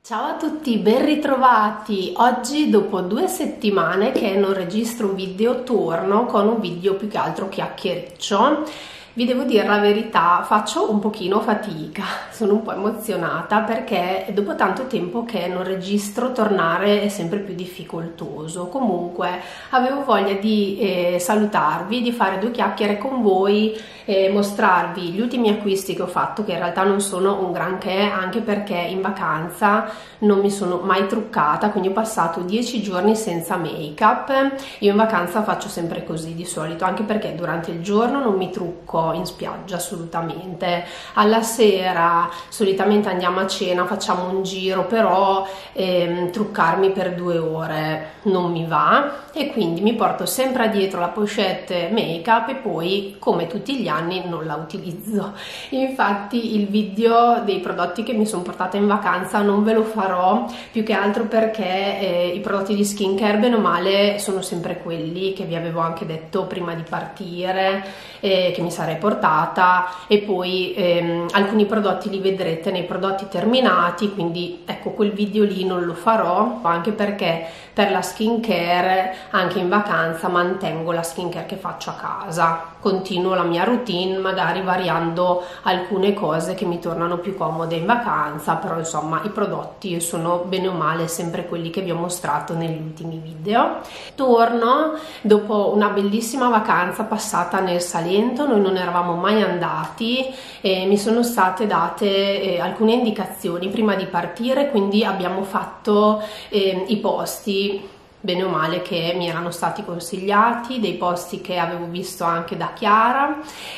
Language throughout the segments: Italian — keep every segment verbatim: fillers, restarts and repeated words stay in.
Ciao a tutti, ben ritrovati! Oggi dopo due settimane che non registro un video torno con un video più che altro chiacchiericcio. Vi devo dire la verità, faccio un pochino fatica, sono un po' emozionata perché dopo tanto tempo che non registro tornare è sempre più difficoltoso. Comunque avevo voglia di eh, salutarvi, di fare due chiacchiere con voi e mostrarvi gli ultimi acquisti che ho fatto, che in realtà non sono un granché, anche perché in vacanza non mi sono mai truccata, quindi ho passato dieci giorni senza make up. Io in vacanza faccio sempre così di solito, anche perché durante il giorno non mi trucco in spiaggia assolutamente, alla sera solitamente andiamo a cena, facciamo un giro, però ehm, truccarmi per due ore non mi va e quindi mi porto sempre dietro la pochette make up e poi come tutti gli anni non la utilizzo. Infatti il video dei prodotti che mi sono portata in vacanza non ve lo farò, più che altro perché eh, i prodotti di skincare bene o male sono sempre quelli che vi avevo anche detto prima di partire, eh, che mi sarei portata, e poi ehm, alcuni prodotti li vedrete nei prodotti terminati, quindi ecco, quel video lì non lo farò, anche perché per la skincare anche in vacanza mantengo la skincare che faccio a casa, continuo la mia routine magari variando alcune cose che mi tornano più comode in vacanza, però insomma i prodotti sono bene o male sempre quelli che vi ho mostrato negli ultimi video. Torno dopo una bellissima vacanza passata nel Salento, noi non eravamo mai andati e mi sono state date eh, alcune indicazioni prima di partire, quindi abbiamo fatto eh, i posti bene o male che mi erano stati consigliati, dei posti che avevo visto anche da Chiara,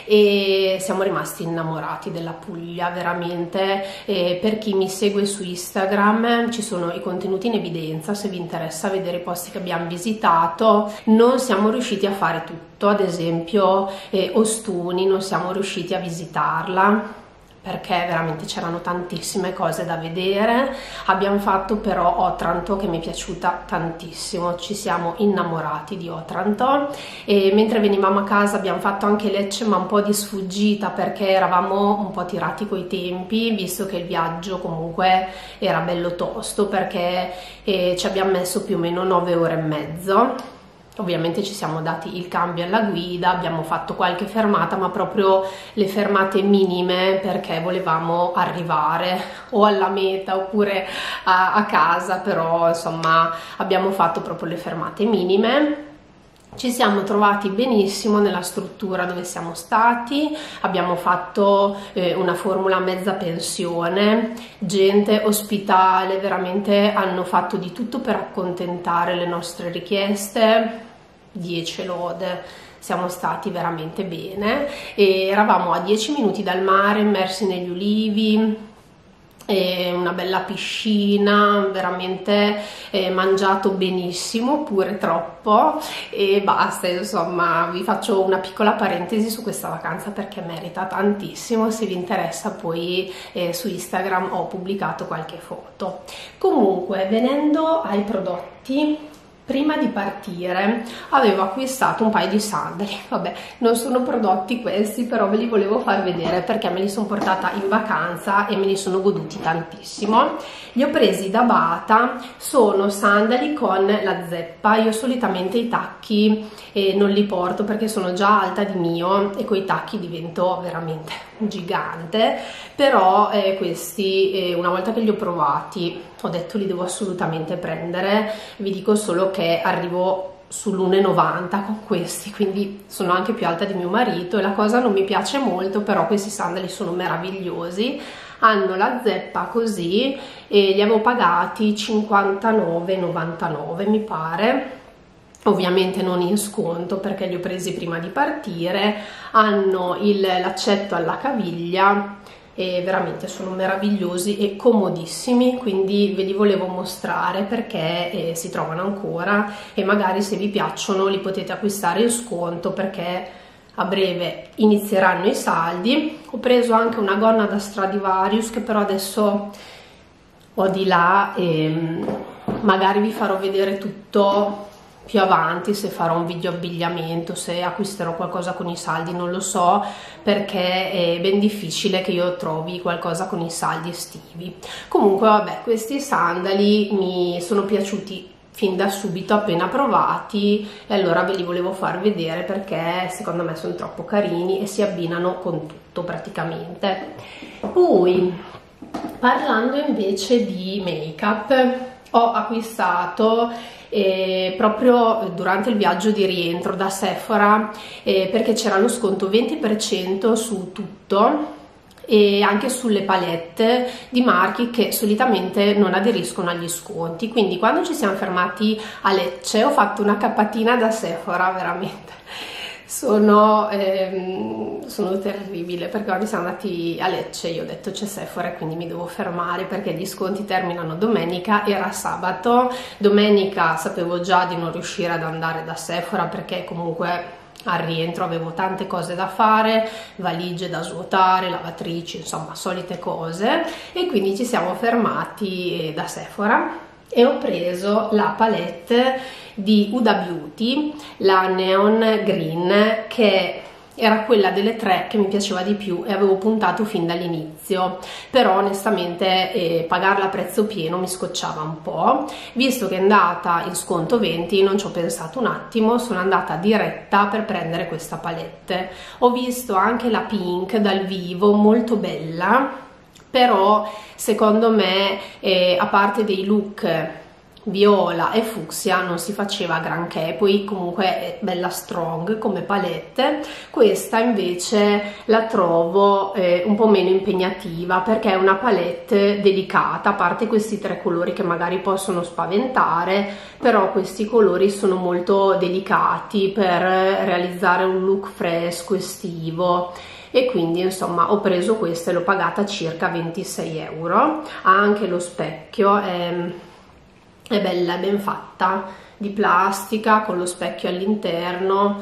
e siamo rimasti innamorati della Puglia veramente. E per chi mi segue su Instagram ci sono i contenuti in evidenza se vi interessa vedere i posti che abbiamo visitato. Non siamo riusciti a fare tutto, ad esempio eh, Ostuni non siamo riusciti a visitarla perché veramente c'erano tantissime cose da vedere. Abbiamo fatto però Otranto, che mi è piaciuta tantissimo, ci siamo innamorati di Otranto, e mentre venivamo a casa abbiamo fatto anche Lecce, ma un po' di sfuggita perché eravamo un po' tirati coi tempi, visto che il viaggio comunque era bello tosto, perché eh, ci abbiamo messo più o meno nove ore e mezzo. Ovviamente ci siamo dati il cambio alla guida, abbiamo fatto qualche fermata, ma proprio le fermate minime perché volevamo arrivare o alla meta oppure a, a casa, però insomma abbiamo fatto proprio le fermate minime. Ci siamo trovati benissimo nella struttura dove siamo stati, abbiamo fatto eh, una formula mezza pensione, gente ospitale, veramente hanno fatto di tutto per accontentare le nostre richieste, dieci lode, siamo stati veramente bene e eravamo a dieci minuti dal mare, immersi negli ulivi, e una bella piscina, veramente eh, mangiato benissimo, pure troppo, e basta. Insomma, vi faccio una piccola parentesi su questa vacanza perché merita tantissimo. Se vi interessa poi eh, su Instagram ho pubblicato qualche foto. Comunque, venendo ai prodotti, prima di partire avevo acquistato un paio di sandali. Vabbè, non sono prodotti questi, però ve li volevo far vedere perché me li sono portata in vacanza e me li sono goduti tantissimo. Li ho presi da Bata, sono sandali con la zeppa. Io solitamente i tacchi eh, non li porto perché sono già alta di mio e con i tacchi divento veramente gigante, però eh, questi eh, una volta che li ho provati ho detto li devo assolutamente prendere. Vi dico solo che arrivo sull'uno e novanta con questi, quindi sono anche più alta di mio marito e la cosa non mi piace molto, però questi sandali sono meravigliosi, hanno la zeppa così e li avevo pagati cinquantanove e novantanove mi pare, ovviamente non in sconto perché li ho presi prima di partire. Hanno l'accetto alla caviglia e veramente sono meravigliosi e comodissimi, quindi ve li volevo mostrare perché eh, si trovano ancora e magari se vi piacciono li potete acquistare in sconto perché a breve inizieranno i saldi. Ho preso anche una gonna da Stradivarius che però adesso ho di là e magari vi farò vedere tutto più avanti, se farò un video abbigliamento, se acquisterò qualcosa con i saldi, non lo so, perché è ben difficile che io trovi qualcosa con i saldi estivi. Comunque vabbè, questi sandali mi sono piaciuti fin da subito appena provati, e allora ve li volevo far vedere perché secondo me sono troppo carini e si abbinano con tutto praticamente. Poi, parlando invece di make up, ho acquistato eh, proprio durante il viaggio di rientro da Sephora eh, perché c'era lo sconto venti per cento su tutto e anche sulle palette di marchi che solitamente non aderiscono agli sconti. Quindi quando ci siamo fermati a Lecce ho fatto una cappatina da Sephora, veramente sono, ehm, sono terribile, perché quando siamo andati a Lecce io ho detto c'è Sephora e quindi mi devo fermare perché gli sconti terminano domenica, era sabato, domenica sapevo già di non riuscire ad andare da Sephora perché comunque al rientro avevo tante cose da fare, valigie da svuotare, lavatrici, insomma solite cose, e quindi ci siamo fermati da Sephora e ho preso la palette di Huda Beauty, la Neon Green, che era quella delle tre che mi piaceva di più e avevo puntato fin dall'inizio, però onestamente eh, pagarla a prezzo pieno mi scocciava un po'. Visto che è andata in sconto venti, non ci ho pensato un attimo, sono andata diretta per prendere questa palette. Ho visto anche la pink dal vivo, molto bella, però secondo me eh, a parte dei look viola e fucsia non si faceva granché, poi comunque è bella strong come palette. Questa invece la trovo eh, un po' meno impegnativa perché è una palette delicata, a parte questi tre colori che magari possono spaventare, però questi colori sono molto delicati per realizzare un look fresco estivo, e quindi insomma ho preso questa e l'ho pagata circa ventisei euro. Ha anche lo specchio, è è bella, è ben fatta, di plastica con lo specchio all'interno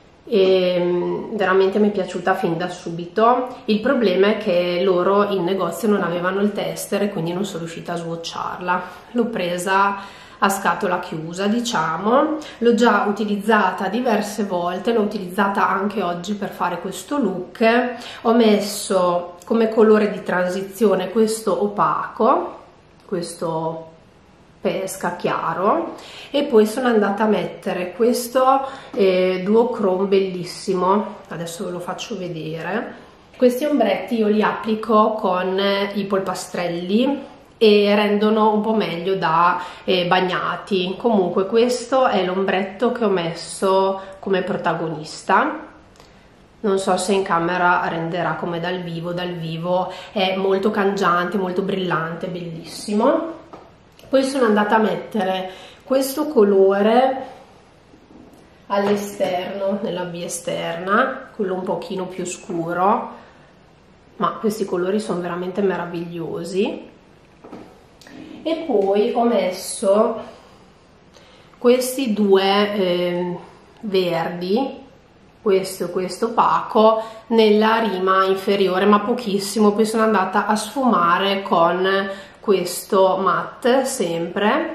e veramente mi è piaciuta fin da subito. Il problema è che loro in negozio non avevano il tester e quindi non sono riuscita a swatcharla. L'ho presa a scatola chiusa, diciamo, l'ho già utilizzata diverse volte, l'ho utilizzata anche oggi per fare questo look. Ho messo come colore di transizione questo opaco, questo pesca chiaro, e poi sono andata a mettere questo eh, duochrome bellissimo, adesso ve lo faccio vedere. Questi ombretti io li applico con i polpastrelli e rendono un po' meglio da eh, bagnati. Comunque questo è l'ombretto che ho messo come protagonista. Non so se in camera renderà come dal vivo, dal vivo è molto cangiante, molto brillante, bellissimo. Poi sono andata a mettere questo colore all'esterno, nella B esterna, quello un pochino più scuro, ma questi colori sono veramente meravigliosi. E poi ho messo questi due eh, verdi, questo e questo opaco, nella rima inferiore, ma pochissimo. Poi sono andata a sfumare con questo matte sempre,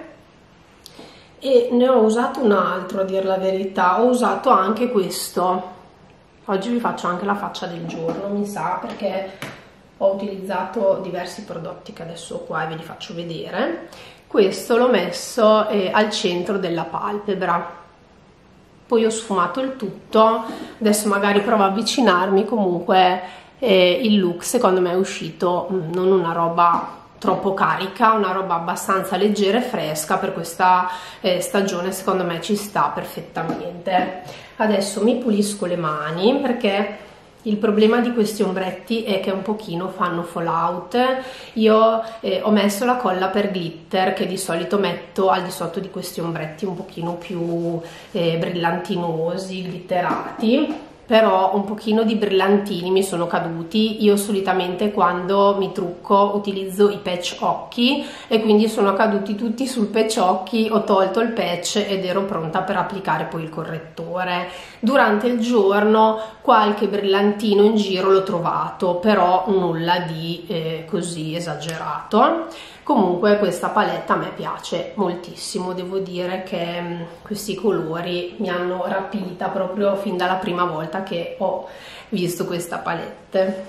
e ne ho usato un altro, a dir la verità. Ho usato anche questo, oggi vi faccio anche la faccia del giorno mi sa, perché ho utilizzato diversi prodotti che adesso ho qua e ve li faccio vedere. Questo l'ho messo eh, al centro della palpebra, poi ho sfumato il tutto. Adesso magari provo a avvicinarmi. Comunque eh, il look secondo me è uscito mh, non una roba troppo carica, una roba abbastanza leggera e fresca per questa eh, stagione, secondo me ci sta perfettamente. Adesso mi pulisco le mani perché il problema di questi ombretti è che un pochino fanno fallout. Io eh, ho messo la colla per glitter che di solito metto al di sotto di questi ombretti un pochino più eh, brillantinosi, glitterati, però un pochino di brillantini mi sono caduti. Io solitamente quando mi trucco utilizzo i patch occhi e quindi sono caduti tutti sul patch occhi. Ho tolto il patch ed ero pronta per applicare poi il correttore. Durante il giorno qualche brillantino in giro l'ho trovato, però nulla di eh, così esagerato. Comunque questa palette a me piace moltissimo, devo dire che mh, questi colori mi hanno rapita proprio fin dalla prima volta che ho visto questa palette.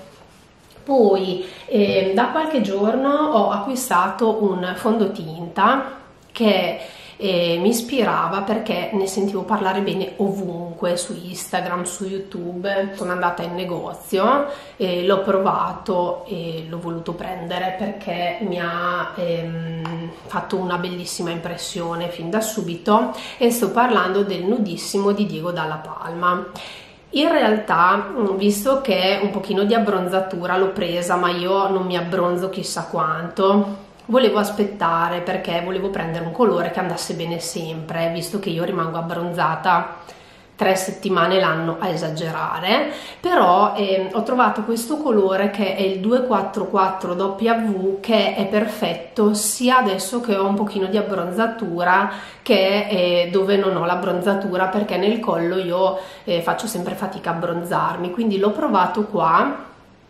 Poi eh, da qualche giorno ho acquistato un fondotinta che eh, mi ispirava perché ne sentivo parlare bene ovunque, su Instagram, su YouTube. Sono andata in negozio, eh, l'ho provato e l'ho voluto prendere perché mi ha ehm, fatto una bellissima impressione fin da subito, e sto parlando del Nudissimo di Diego Dalla Palma. In realtà, visto che un pochino di abbronzatura l'ho presa, ma io non mi abbronzo chissà quanto, volevo aspettare perché volevo prendere un colore che andasse bene sempre, visto che io rimango abbronzata tre settimane l'anno a esagerare. Però eh, ho trovato questo colore che è il duecentoquarantaquattro W, che è perfetto sia adesso che ho un pochino di abbronzatura che eh, dove non ho l'abbronzatura, perché nel collo io eh, faccio sempre fatica a abbronzarmi, quindi l'ho provato qua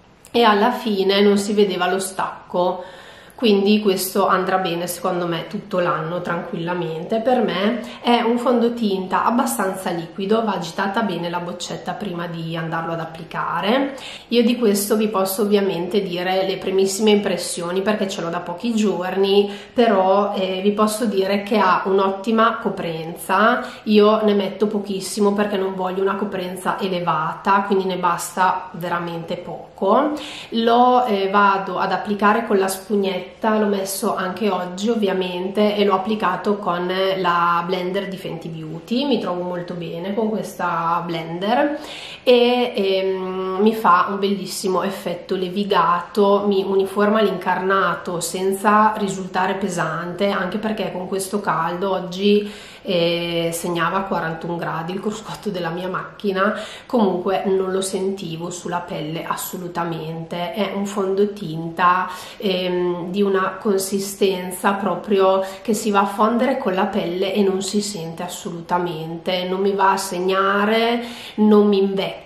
e alla fine non si vedeva lo stacco. Quindi questo andrà bene secondo me tutto l'anno tranquillamente. Per me è un fondotinta abbastanza liquido, va agitata bene la boccetta prima di andarlo ad applicare. Io di questo vi posso ovviamente dire le primissime impressioni perché ce l'ho da pochi giorni, però eh, vi posso dire che ha un'ottima coprenza. Io ne metto pochissimo perché non voglio una coprenza elevata, quindi ne basta veramente poco. Lo eh, vado ad applicare con la spugnetta, l'ho messo anche oggi ovviamente e l'ho applicato con la blender di Fenty Beauty. Mi trovo molto bene con questa blender e ehm, mi fa un bellissimo effetto levigato, mi uniforma l'incarnato senza risultare pesante, anche perché con questo caldo oggi eh, segnava quarantuno gradi il cruscotto della mia macchina, comunque non lo sentivo sulla pelle assolutamente. È un fondotinta ehm, di una consistenza proprio che si va a fondere con la pelle e non si sente assolutamente, non mi va a segnare, non mi invecchia.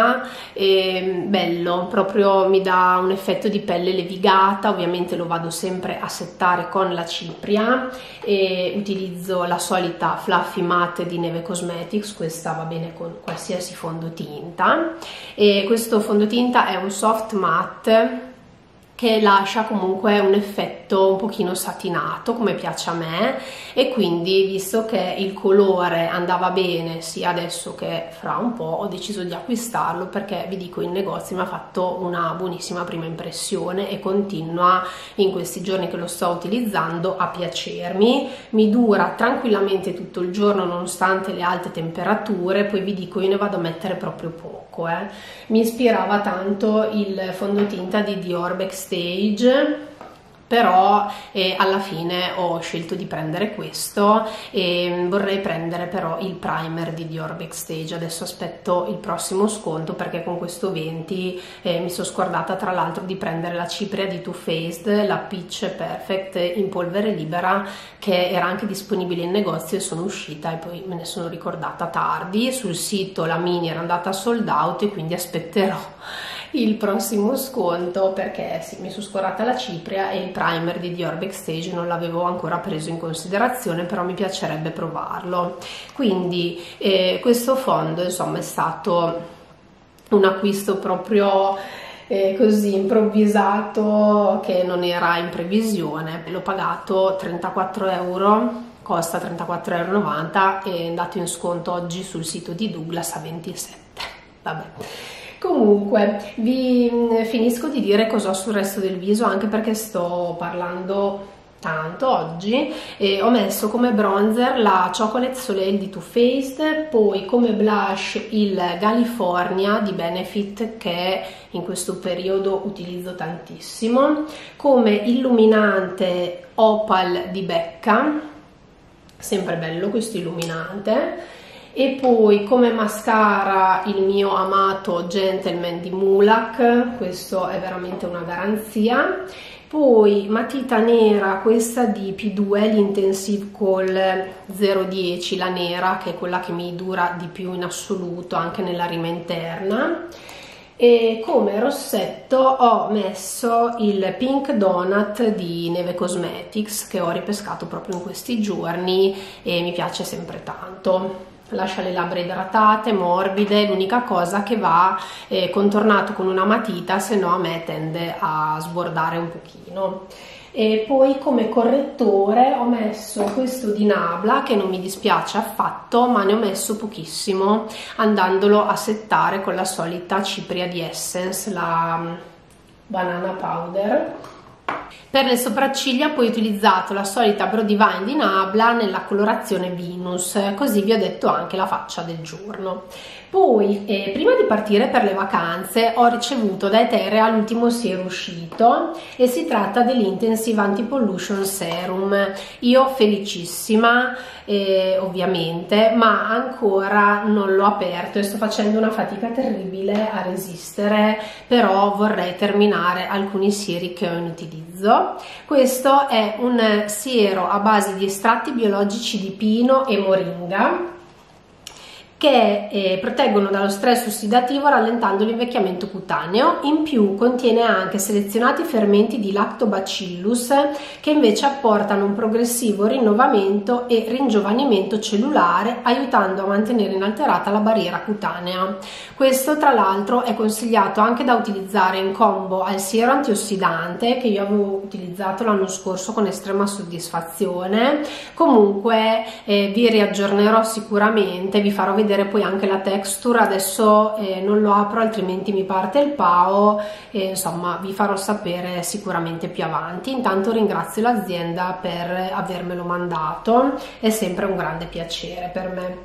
Eh, bello, proprio mi dà un effetto di pelle levigata. Ovviamente lo vado sempre a settare con la cipria e utilizzo la solita Fluffy Matte di Neve Cosmetics, questa va bene con qualsiasi fondotinta, e questo fondotinta è un soft matte che lascia comunque un effetto un pochino satinato come piace a me, e quindi visto che il colore andava bene sia adesso che fra un po', ho deciso di acquistarlo perché vi dico in negozio mi ha fatto una buonissima prima impressione e continua in questi giorni che lo sto utilizzando a piacermi. Mi dura tranquillamente tutto il giorno nonostante le alte temperature. Poi vi dico, io ne vado a mettere proprio poco, eh. Mi ispirava tanto il fondotinta di Dior Backstage, però eh, alla fine ho scelto di prendere questo e vorrei prendere però il primer di Dior Backstage. Adesso aspetto il prossimo sconto perché con questo venti eh, mi sono scordata tra l'altro di prendere la cipria di Too Faced, la Peach Perfect in polvere libera, che era anche disponibile in negozio e sono uscita e poi me ne sono ricordata tardi. Sul sito la mini era andata sold out e quindi aspetterò il prossimo sconto perché sì, mi sono scordata la cipria e il primer di Dior Backstage non l'avevo ancora preso in considerazione, però mi piacerebbe provarlo. Quindi eh, questo fondo insomma è stato un acquisto proprio eh, così improvvisato, che non era in previsione. L'ho pagato trentaquattro euro, costa trentaquattro e novanta euro, è andato in sconto oggi sul sito di Douglas a ventisette. Vabbè. Comunque vi finisco di dire cosa ho sul resto del viso, anche perché sto parlando tanto oggi. E ho messo come bronzer la Chocolate Soleil di Too Faced, poi come blush il California di Benefit, che in questo periodo utilizzo tantissimo, come illuminante Opal di Becca, sempre bello questo illuminante, e poi come mascara il mio amato Gentleman di Mulac, questo è veramente una garanzia. Poi matita nera, questa di P due, l'Intensive Kohl zero dieci, la nera, che è quella che mi dura di più in assoluto anche nella rima interna. E come rossetto ho messo il Pink Donut di Neve Cosmetics, che ho ripescato proprio in questi giorni e mi piace sempre tanto. Lascia le labbra idratate, morbide, l'unica cosa che va eh, contornato con una matita, se no a me tende a sbordare un pochino. E poi come correttore ho messo questo di Nabla, che non mi dispiace affatto, ma ne ho messo pochissimo, andandolo a settare con la solita cipria di Essence, la Banana Powder. Per le sopracciglia poi ho utilizzato la solita Brow Divine di Nabla nella colorazione Venus, così vi ho detto anche la faccia del giorno. Poi eh, prima di partire per le vacanze ho ricevuto da Eterea l'ultimo siero uscito e si tratta dell'Intensive Anti-Pollution Serum. Io felicissima eh, ovviamente, ma ancora non l'ho aperto e sto facendo una fatica terribile a resistere, però vorrei terminare alcuni sieri che ho in utilizzo. Questo è un siero a base di estratti biologici di pino e moringa che eh, proteggono dallo stress ossidativo rallentando l'invecchiamento cutaneo. In più contiene anche selezionati fermenti di Lactobacillus che invece apportano un progressivo rinnovamento e ringiovanimento cellulare, aiutando a mantenere inalterata la barriera cutanea. Questo tra l'altro è consigliato anche da utilizzare in combo al siero antiossidante che io avevo utilizzato l'anno scorso con estrema soddisfazione. Comunque eh, vi riaggiornerò sicuramente, vi farò vedere poi anche la texture. Adesso eh, non lo apro altrimenti mi parte il pao e insomma vi farò sapere sicuramente più avanti. Intanto ringrazio l'azienda per avermelo mandato, è sempre un grande piacere per me.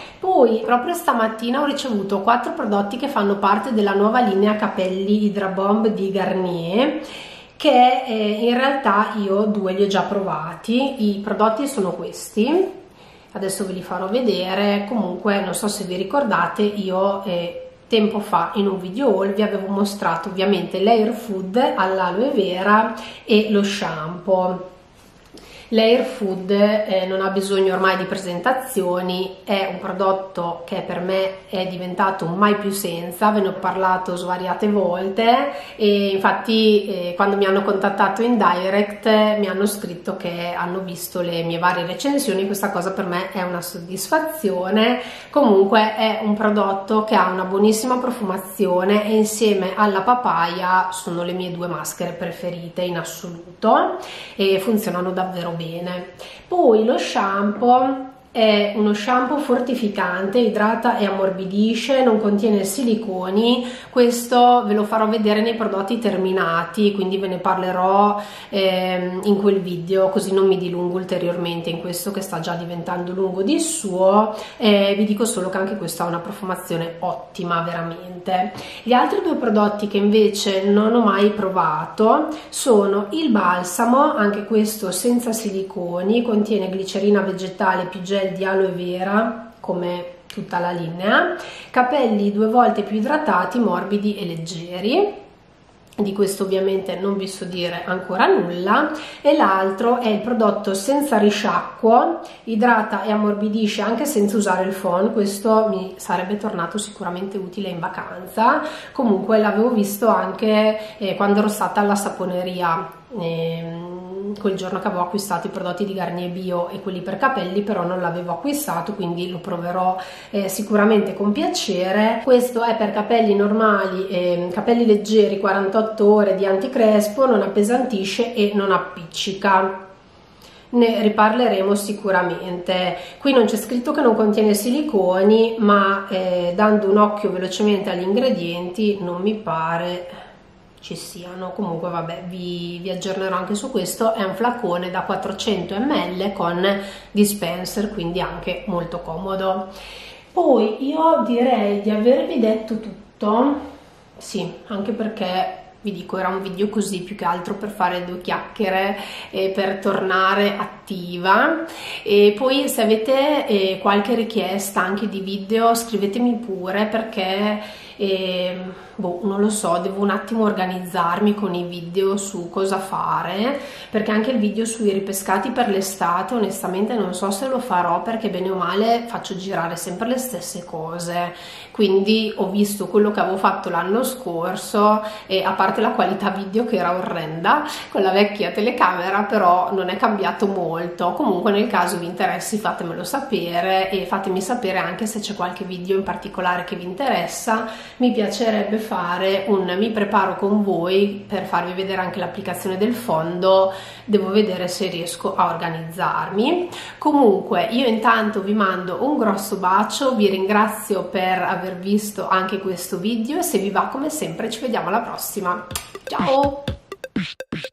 Poi proprio stamattina ho ricevuto quattro prodotti che fanno parte della nuova linea capelli Hydra Bomb di Garnier, che eh, in realtà io due li ho già provati. I prodotti sono questi, adesso ve li farò vedere. Comunque non so se vi ricordate, io eh, tempo fa in un video haul vi avevo mostrato ovviamente l'Air Food all'aloe vera e lo shampoo. L'Air Food eh, non ha bisogno ormai di presentazioni, è un prodotto che per me è diventato un mai più senza, ve ne ho parlato svariate volte e infatti eh, quando mi hanno contattato in direct mi hanno scritto che hanno visto le mie varie recensioni. Questa cosa per me è una soddisfazione. Comunque è un prodotto che ha una buonissima profumazione e insieme alla papaya sono le mie due maschere preferite in assoluto e funzionano davvero bene. Poi lo shampoo è uno shampoo fortificante, idrata e ammorbidisce, non contiene siliconi. Questo ve lo farò vedere nei prodotti terminati, quindi ve ne parlerò eh, in quel video, così non mi dilungo ulteriormente in questo che sta già diventando lungo di suo. Eh, vi dico solo che anche questo ha una profumazione ottima veramente. Gli altri due prodotti che invece non ho mai provato sono il balsamo, anche questo senza siliconi, contiene glicerina vegetale più gel di aloe vera come tutta la linea, capelli due volte più idratati, morbidi e leggeri. Di questo ovviamente non vi so dire ancora nulla. E l'altro è il prodotto senza risciacquo, idrata e ammorbidisce anche senza usare il phon. Questo mi sarebbe tornato sicuramente utile in vacanza. Comunque l'avevo visto anche eh, quando ero stata alla saponeria eh, quel giorno che avevo acquistato i prodotti di Garnier Bio e quelli per capelli, però non l'avevo acquistato, quindi lo proverò eh, sicuramente con piacere. Questo è per capelli normali, eh, capelli leggeri, quarantotto ore di anticrespo, non appesantisce e non appiccica. Ne riparleremo sicuramente. Qui non c'è scritto che non contiene siliconi, ma eh, dando un occhio velocemente agli ingredienti non mi pare ci siano. Comunque vabbè, vi, vi aggiornerò anche su questo. È un flacone da quattrocento millilitri con dispenser, quindi anche molto comodo. Poi io direi di avervi detto tutto, sì, anche perché vi dico era un video così più che altro per fare due chiacchiere e per tornare attiva. E poi se avete eh, qualche richiesta anche di video scrivetemi pure, perché e boh, non lo so, devo un attimo organizzarmi con i video su cosa fare, perché anche il video sui ripescati per l'estate onestamente non so se lo farò, perché bene o male faccio girare sempre le stesse cose, quindi ho visto quello che avevo fatto l'anno scorso e a parte la qualità video che era orrenda con la vecchia telecamera, però non è cambiato molto. Comunque nel caso vi interessi fatemelo sapere e fatemi sapere anche se c'è qualche video in particolare che vi interessa. Mi piacerebbe fare un mi preparo con voi per farvi vedere anche l'applicazione del fondo, devo vedere se riesco a organizzarmi. Comunque io intanto vi mando un grosso bacio, vi ringrazio per aver visto anche questo video e se vi va come sempre ci vediamo alla prossima. Ciao!